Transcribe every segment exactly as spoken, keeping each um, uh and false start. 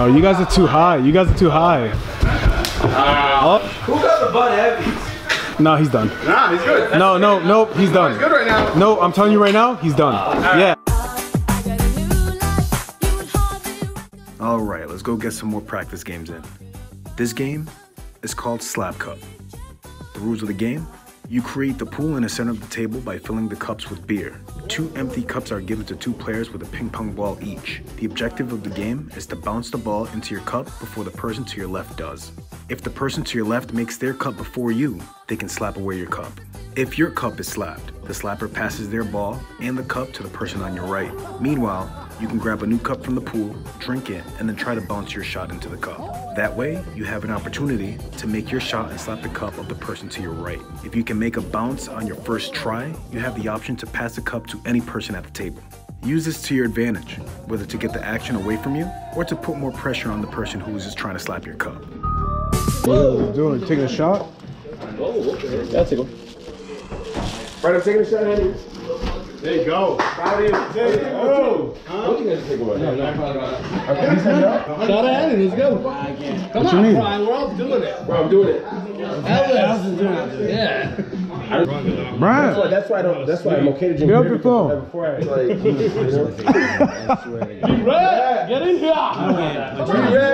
No, you guys are too high. You guys are too high. Uh, oh. Who got the butt heavy? No, he's done. Nah, he's good. No, no, nope, he's done. He's good right now. No, I'm telling you right now, he's done. Uh, yeah. All right, let's go get some more practice games in. This game is called Slap Cup. The rules of the game: you create the pool in the center of the table by filling the cups with beer. Two empty cups are given to two players with a ping pong ball each. The objective of the game is to bounce the ball into your cup before the person to your left does. If the person to your left makes their cup before you, they can slap away your cup. If your cup is slapped, the slapper passes their ball and the cup to the person on your right. Meanwhile, you can grab a new cup from the pool, drink it, and then try to bounce your shot into the cup. That way, you have an opportunity to make your shot and slap the cup of the person to your right. If you can make a bounce on your first try, you have the option to pass the cup to any person at the table. Use this to your advantage, whether to get the action away from you or to put more pressure on the person who is just trying to slap your cup. What are you doing? Taking a shot? Oh, okay. That's it. Right, I'm taking a shot, Henry. There you go. Proud of you. There you go. Huh? What you guys take away? No, no, no, no. Shot at Henry, let's go. I can't. Come on, Brian, we're all doing it. Bro, I'm doing it. Ellis is doing it. Yeah. Brian. That's why, that's why I don't, that's why I'm okay to drink beer. Get up your phone. Before I, like, you know. Be red. Get in here. Be red.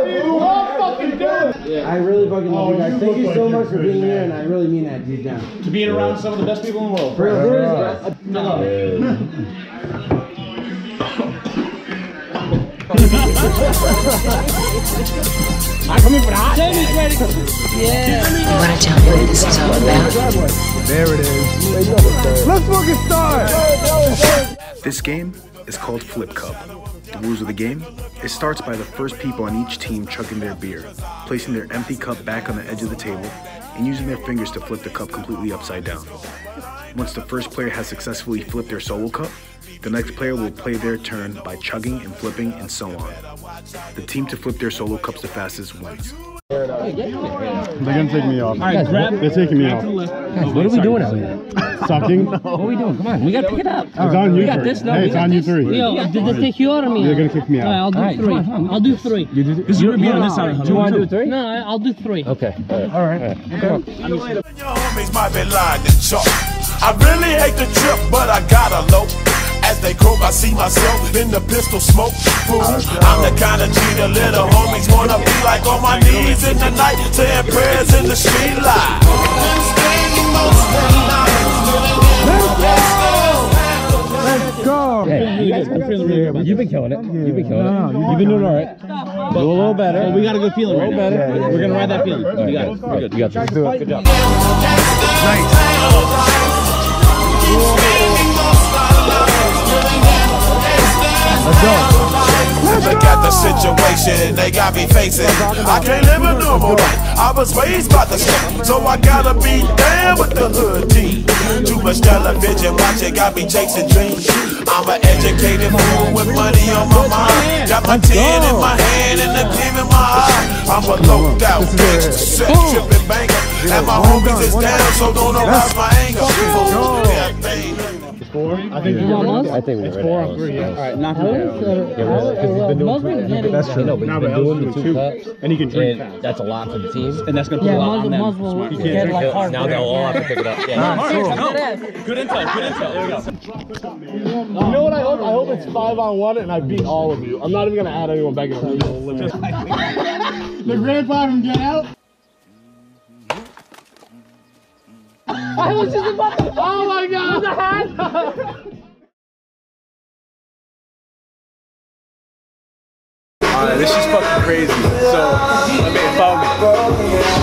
I really fucking love you guys. Thank you so much for being here, and I really mean that deep down. To being around some of the best people in the world. For real, there is. No. I'm coming for that. Yeah. You want to tell me what this is all about? There it is. Let's fucking start! This game is called Flip Cup. The rules of the game: it starts by the first people on each team chugging their beer, placing their empty cup back on the edge of the table, and using their fingers to flip the cup completely upside down. Once the first player has successfully flipped their solo cup, the next player will play their turn by chugging and flipping and so on. The team to flip their solo cups the fastest wins. They're gonna take me off. All right, grab. They're taking me off. Guys, what are we doing out here? Sucking. What are we doing? Come on, we gotta pick it up. It's on you. We got this. No, hey, we it's got on you this. three. Yo, did they take you out of me? They're gonna kick me out. All right, I'll do right, three. come on, come on. I'll do three. You do Because you're gonna be on this side. Do you want to do three? No, I, I'll do three. Okay. All right. Okay. Your homies might be lying to chalk. I really hate the trip, but I gotta low. As they croak, I see myself in the pistol smoke. Fool, I'm the kind of cheater little homies wanna be like, on my knees in the night, saying prayers in the street light. Let's go! Hey, you guys, you've been killing it. You've been killing it. You've been doing all right. Do a little better. Well, we got a good feeling right now. better. Yeah, We're gonna ride that feeling. Right, We got it. We're good. You got this. Do it. Good job. Nice. Let's go. Look at the situation they got me facing. I can't live a normal life. I was raised by the state, so I gotta be down with the hood team. Too much television watching got me chasing dreams. I'm an educated fool with money on my mind. Got my tin in my hand and the gleam in my eye. I'm a loped out gangster, sex tripping banker, and my homies is down, so don't arouse my anger. Fool, yeah, baby. Four? I think You want I think it's four on three. All right, knock How him is, down. uh, how is, uh, Muslim getting- That's true. No, but he's No, been but doing the Ellis two two cups, and he can drink and fast. that's a lot for the team. And that's gonna put Yeah, a lot on Muslim, them. Muslim You will can't get drink like it. hard. Now they'll all have to pick it up. Yeah. Good intel, good intel. There we go. You know what I hope? I hope it's five on one and I beat all of you. I'm not even gonna add anyone back in. The grandpa from Get Out? I was just about to. Oh my god! The hat! Alright, this is fucking crazy. So, I mean, follow me.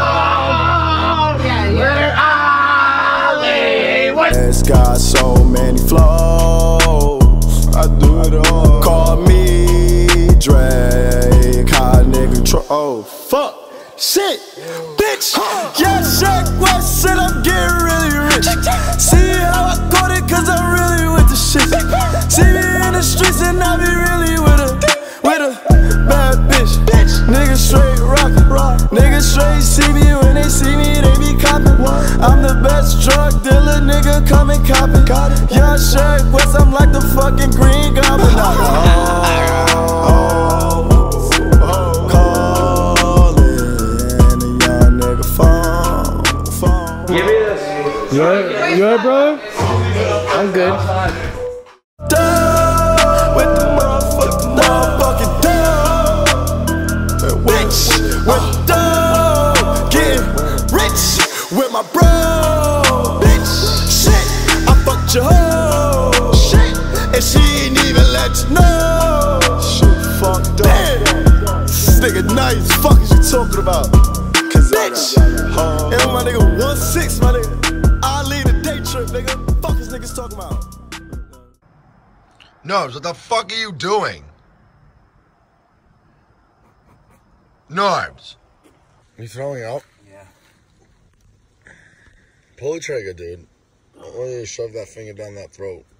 It's got so many flows. I do it all. Call me Drake. High nigga. Tro oh, fuck. Shit. Bitch. Yeah, Shaq West said I'm getting really rich. See how I got it, cause I'm really with the shit. See me in the streets and I be really with a, with a bad bitch. Niggas straight rockin'. Niggas straight see me when they see me, they be coppin'. I'm the best drug dealer, nigga, come and coppin'. Young Shaq West, I'm like the fucking Green Goblin. Oh, oh, You alright, you alright, brother? I'm good. Down with the motherfucking motherfucking down. Rich with down, getting rich with my bro. Bitch, shit, I fucked your hoe. Shit, and she ain't even let you know. Shit, fucked up. This nigga nice. Fuck is you talking about? Cause bitch, and my nigga one six, my nigga. I lead a day trip, nigga. Fuck is niggas talking about? Norbs, what the fuck are you doing? Norbs. You throwing up? Yeah. Pull the trigger, dude. I want you to shove that finger down that throat.